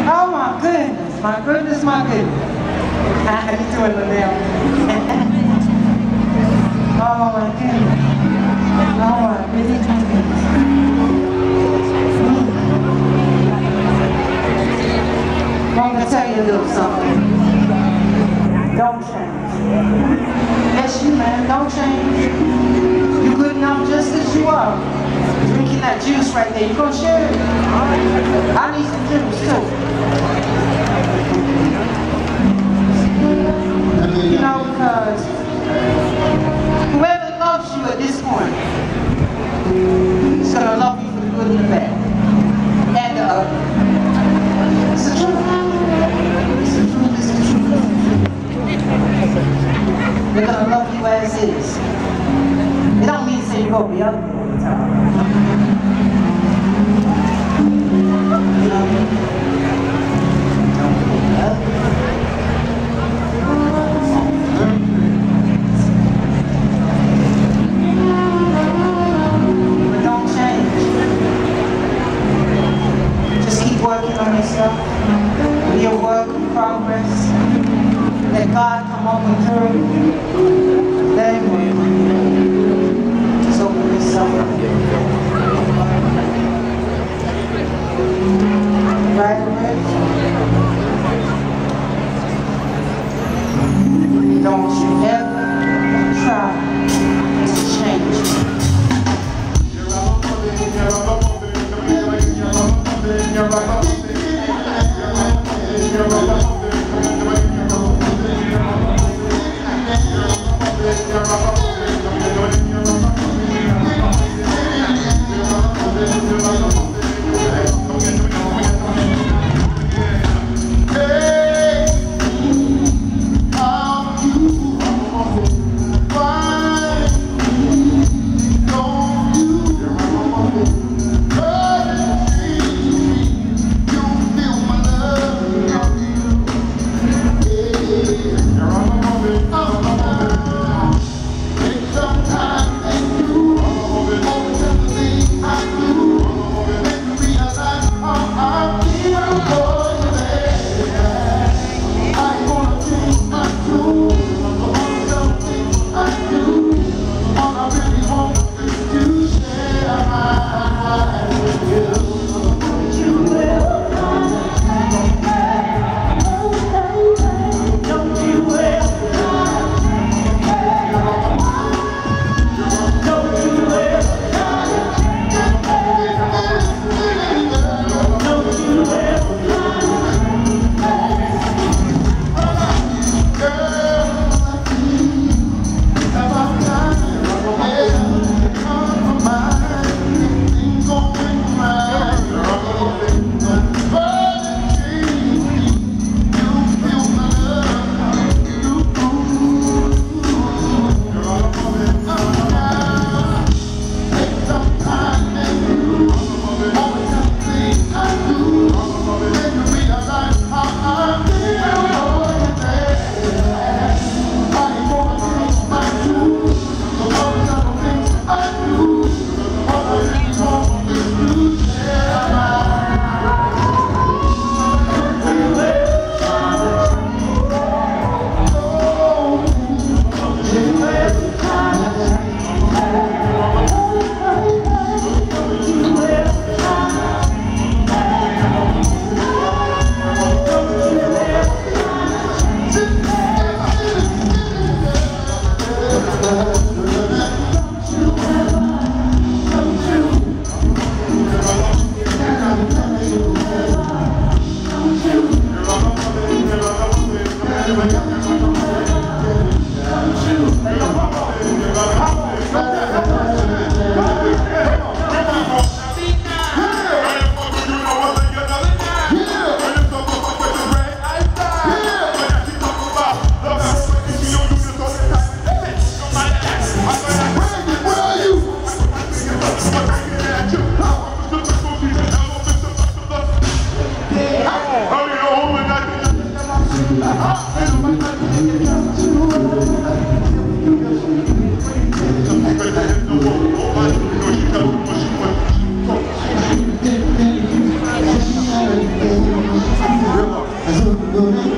Oh my goodness, my goodness, my goodness. How you doing, Linnell? Oh my goodness. Oh my goodness. I'm gonna tell you a little something. Don't change. Yes, you man, don't change. You're good enough just as you are. Drinking that juice right there, you gonna share it? I need some juice too. You know, because whoever loves you at this point is going to love you for the good and the bad. And the ugly. It's the truth. It's the truth. It's the truth. They're going to love you as is. It don't mean to say you're going to be ugly all the time. You know? Don't be ugly. Working on yourself, be a work in progress. Let God come over through. Let Him work. Just open yourself up. Right away. Don't you ever try to change.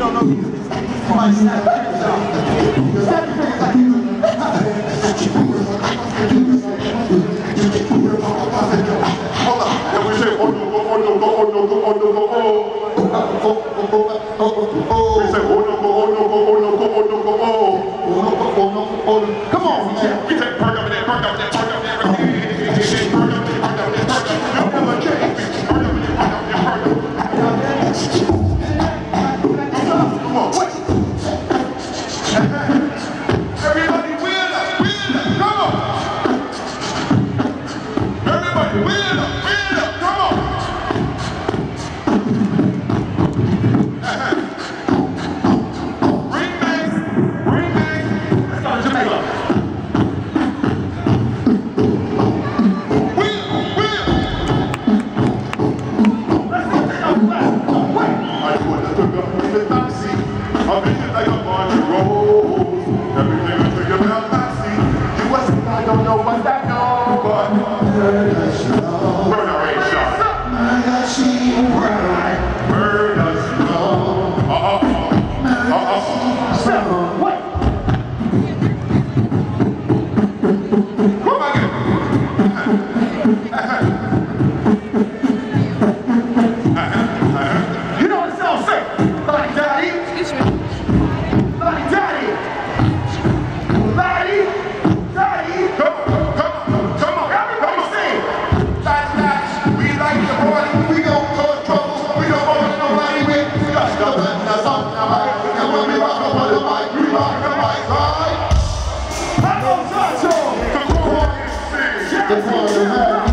don't know these. Like snap your fingers out. Snap your fingers like you. Hold on. And we say, oh no, go, oh no, go, oh no, go, oh no, go, oh. We say, oh no, go, oh no, go, oh no, go, oh no, go, oh. Come on, man. We take perk up there, perk up there, perk up there, perk up there, perk up there, perk up there, perk up there. You never change. Perk up there, perk up there, perk up there. Come on, wait. Everybody wheel up, come on. Everybody wheel up, come on. Ring bang. Let's go to Jamaica. Wheel. Let's go. Wait. I put the took up in the taxi. I'm thinking like a bunch of rolls. Everything I think about taxi. You was I don't know what that know, but murder she know. Murder ain't shot. Murder she right. Murder she know. What? Come on again. You know what it sounds like? Like daddy. Excuse me. Like daddy. Daddy. Come on. Everybody sing. That's. We like the party. We don't cause trouble. We don't want nobody with. Just the best. That's all. And when we rock up on the mic, we rock the mic, right? I know Sancho. Come on and sing.